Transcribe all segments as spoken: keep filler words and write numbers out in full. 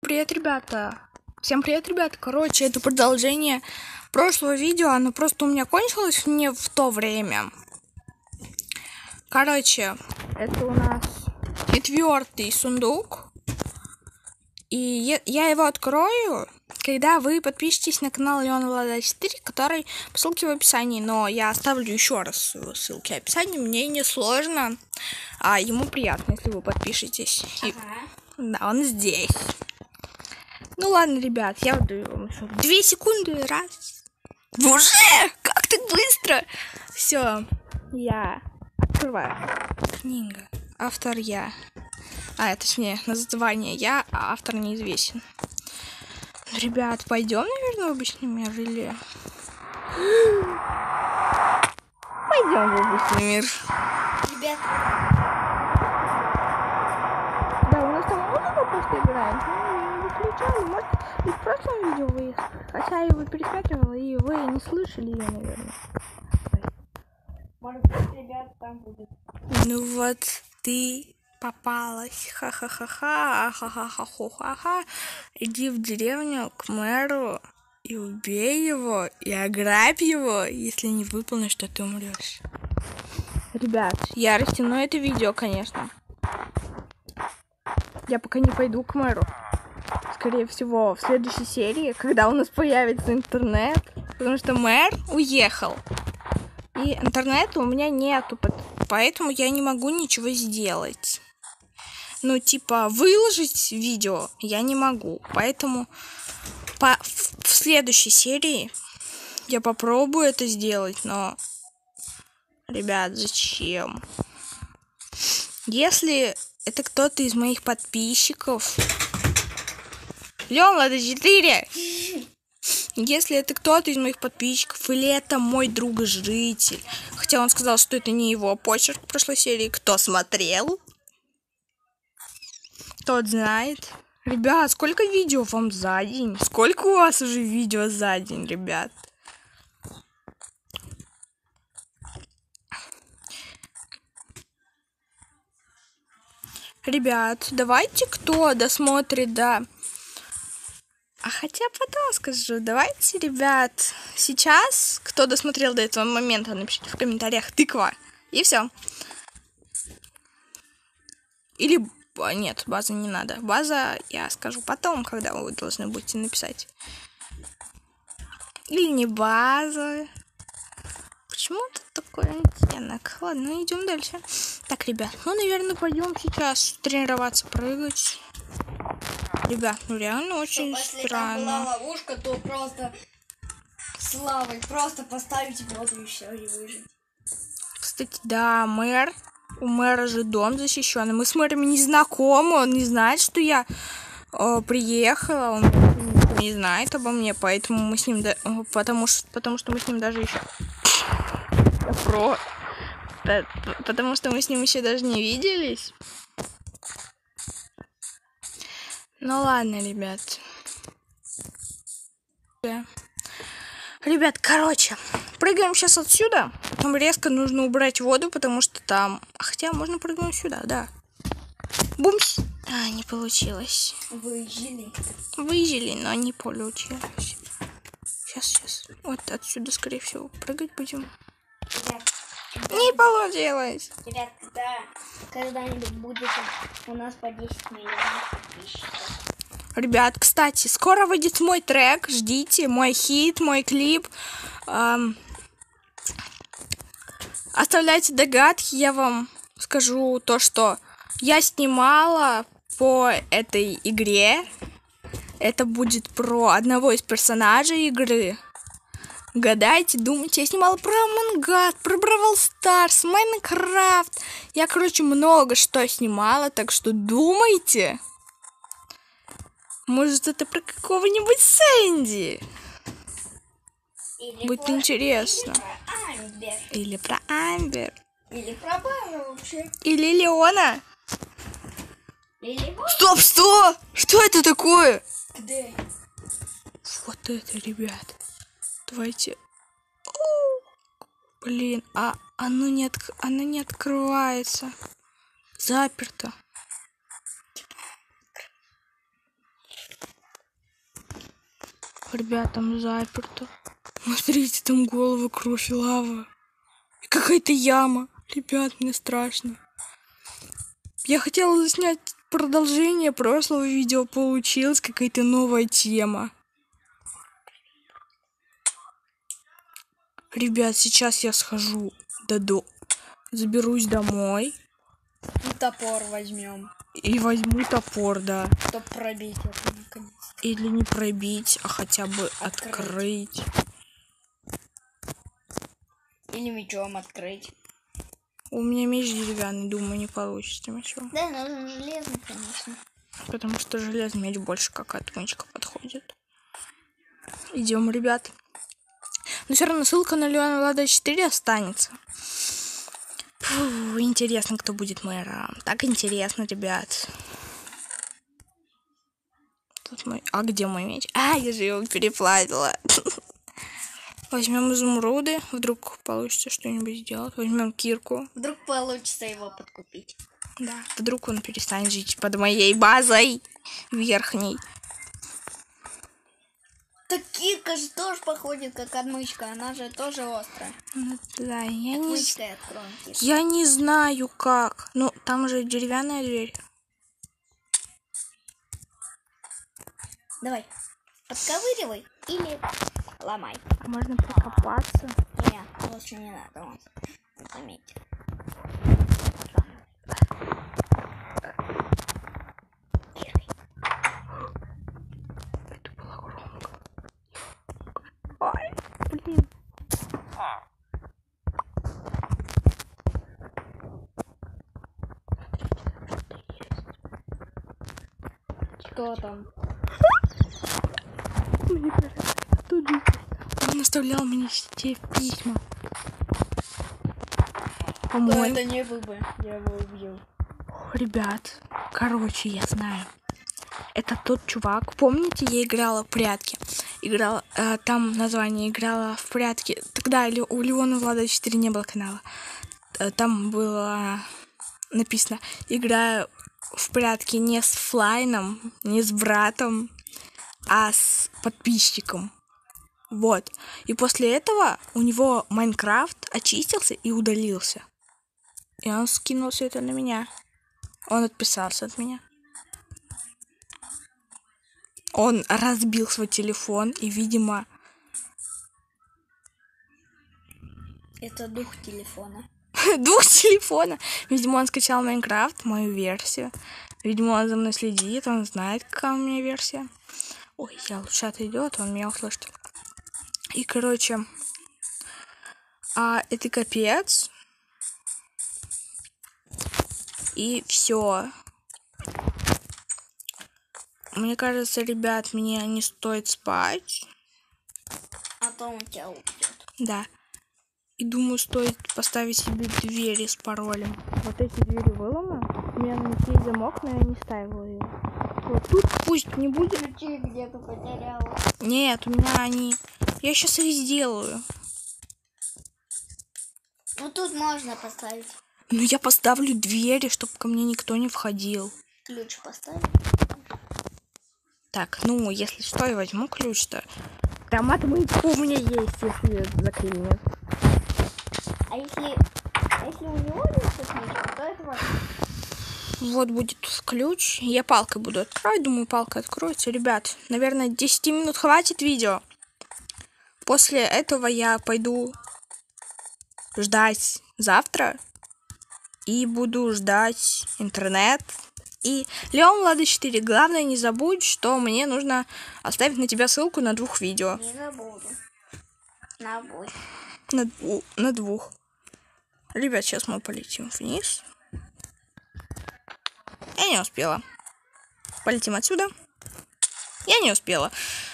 привет, ребята! Всем привет, ребята! Короче, это продолжение прошлого видео, оно просто у меня кончилось не в то время. Короче, это у нас четвертый сундук. И я его открою, когда вы подпишетесь на канал Леона Влада четыре, который по ссылке в описании. Но я оставлю еще раз ссылки в описании. Мне не сложно, а ему приятно, если вы подпишетесь. И... Да, он здесь. Ну ладно, ребят, я даю вам еще две секунды. Раз. Уже? Как так быстро? Все, я открываю. Книга. Автор я. А, точнее, название я, а автор неизвестен. Ребят, пойдем, наверное, в обычный мир или... Пойдем в обычный мир. Ребят. Да, у нас там музыка просто играет. Мы ее не выключали. Может, и в прошлом видео вы... Хотя я его пересматривала, и вы не слышали ее, наверное. Может быть, ребят, там будет. Ну вот, ты... попалась. Ха-ха-ха-ха, ха-ха-ха-ха-ха. Иди в деревню к мэру и убей его, и ограбь его, если не выполнишь, то ты умрешь. Ребят, я растяну это видео, конечно. Я пока не пойду к мэру. Скорее всего, в следующей серии, когда у нас появится интернет, потому что мэр уехал. И интернета у меня нету, поэтому я не могу ничего сделать. Ну, типа, выложить видео я не могу. Поэтому по, в, в следующей серии я попробую это сделать, но... Ребят, зачем? Если это кто-то из моих подписчиков... Лён, Влада четыре! Если это кто-то из моих подписчиков, или это мой друг-житель, хотя он сказал, что это не его почерк в прошлой серии, кто смотрел... Тот знает. Ребят, сколько видео вам за день? Сколько у вас уже видео за день, ребят? Ребят, давайте кто досмотрит, да. А хотя потом скажу, давайте, ребят, сейчас, кто досмотрел до этого момента, напишите в комментариях тыква. И все. Или... Нет, база не надо. База я скажу потом, когда вы должны будете написать. Или не база. Почему тут такой оттенок? Ладно, идем дальше. Так, ребят, ну, наверное, пойдем сейчас тренироваться прыгать. Ребят, ну реально очень Если странно. Если там была ловушка, то просто славой просто поставить воду и все, и выжить. Кстати, да, мэр. У мэра же дом защищенный. Мы с мэром не знакомы, он не знает, что я э, приехала, он не знает обо мне, поэтому мы с ним, да, потому что, потому что мы с ним даже еще, про, потому что мы с ним еще даже не виделись. Ну ладно, ребят. Да. Ребят, короче, прыгаем сейчас отсюда. Нам резко нужно убрать воду, потому что там... Хотя можно прыгнуть сюда, да. Бумс! А, не получилось. Выжили. Выжили, но не получилось. Сейчас, сейчас. Вот отсюда, скорее всего, прыгать будем. Ребят, не получилось. Ребят, когда когда-нибудь будет у нас по десять миллионов подписчиков. Ребят, кстати, скоро выйдет мой трек. Ждите, мой хит, мой клип. Эм... Оставляйте догадки, я вам скажу то, что я снимала по этой игре. Это будет про одного из персонажей игры. Гадайте, думайте, я снимала про Among Us, про Бравл Старс, Майнкрафт. Я, короче, много что снимала, так что думайте. Может, это про какого-нибудь Сэнди? Или будет про, интересно. Или про Амбер. Или про Амбер. Или про Базу вообще. Или Леона. Или вот. Стоп, стоп! Что это такое? Где? Вот это, ребят. Давайте. О, блин, а оно не, от... оно не открывается. Заперто. Ребят, там заперто. Смотрите, там головы, кровь и лава. И какая-то яма. Ребят, мне страшно. Я хотела заснять продолжение прошлого видео. Получилась какая-то новая тема. Ребят, сейчас я схожу до до... Заберусь домой. И топор возьмем. И возьму топор, да. Чтоб пробить это наконец. Или не пробить, а хотя бы открыть. Открыть. Или мечом открыть. У меня меч деревянный, думаю, не получится мечом. Да, нужен железный, конечно. Потому что железный меч больше как отмычка подходит. Идем, ребят. Но все равно ссылка на Леона Влада четыре останется. Фу, интересно, кто будет мэром. Так интересно, ребят. Тут мой... А где мой меч? А, я же его переплавила. Возьмем изумруды. Вдруг получится что-нибудь сделать. Возьмем кирку. Вдруг получится его подкупить. Да. Вдруг он перестанет жить под моей базой верхней. Так кирка же тоже походит как отмычка. Она же тоже острая. Ну, да, я не... Отмычкой откроем кирку. Я не знаю как. Ну, там же деревянная дверь. Давай, подковыривай или ломай. А можно прикопаться? Нет, лучше не надо, он заметит. Это было громко. Ой, блин. Что там? Мне кажется, тут же он оставлял мне те письма. По-моему. Это не вы бы, я его убью. Ребят, короче, я знаю. Это тот чувак. Помните, я играла в прятки? Играла, э, там название играла в прятки. Тогда у Леона Влада четыре не было канала. Э, там было написано: играю в прятки не с Флайном, не с братом, а с подписчиком. Вот. И после этого у него Майнкрафт очистился и удалился. И он скинул все это на меня. Он отписался от меня. Он разбил свой телефон и, видимо... Это дух телефона. Дух телефона. Видимо, он скачал Майнкрафт, мою версию. Видимо, он за мной следит, он знает, какая у меня версия. Ой, я лучше отойдет, он меня услышит. И, короче, а, это капец. И все. Мне кажется, ребят, мне не стоит спать. А то он тебя убьет. Да. И думаю, стоит поставить себе двери с паролем. Вот эти двери выломаю. У меня на них есть замок, но я не ставила его. Вот тут пусть не будет. Ключи где-то потеряла. Нет, у меня они... Я сейчас их сделаю. Ну тут можно поставить. Ну я поставлю двери, чтобы ко мне никто не входил. Ключ поставить. Так, ну, если что, я возьму ключ-то. Там отмычка у меня есть, если заклинит. А если... А если у него есть отмычка, то это важно. Вот будет ключ. Я палкой буду открывать. Думаю, палка откроется. Ребят, наверное, десять минут хватит видео. После этого я пойду ждать завтра. И буду ждать интернет. И Леон Влада четыре, главное не забудь, что мне нужно оставить на тебя ссылку на двух видео. Не забуду. На бой. На, дву- на двух. Ребят, сейчас мы полетим вниз. Я не успела. Полетим отсюда. Я не успела.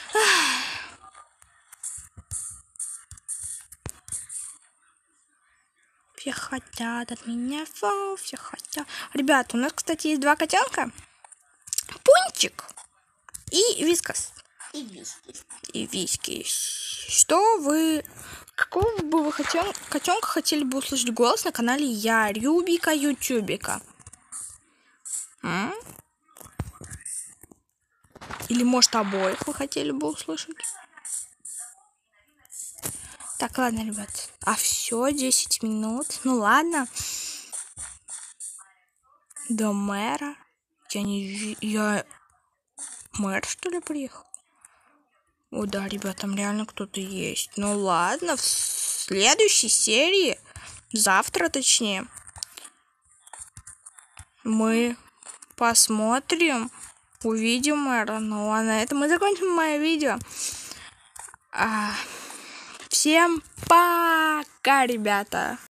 Все хотят от меня, вау, все хотят. Ребят, у нас, кстати, есть два котенка. Пунчик и Вискас. И виски. И Виски. Что вы... Какого бы вы котен... котенка хотели бы услышать голос на канале Я Рюбика Ютубика? М? Или, может, обоих вы хотели бы услышать? Так, ладно, ребят. А все, десять минут. Ну ладно. До мэра. Я не... ви- Я... Мэр, что ли, приехал? О, да, ребят, там реально кто-то есть. Ну ладно, в следующей серии, завтра точнее, мы посмотрим, увидим мэра. Ну а на этом мы закончим мое видео. А, всем пока, ребята!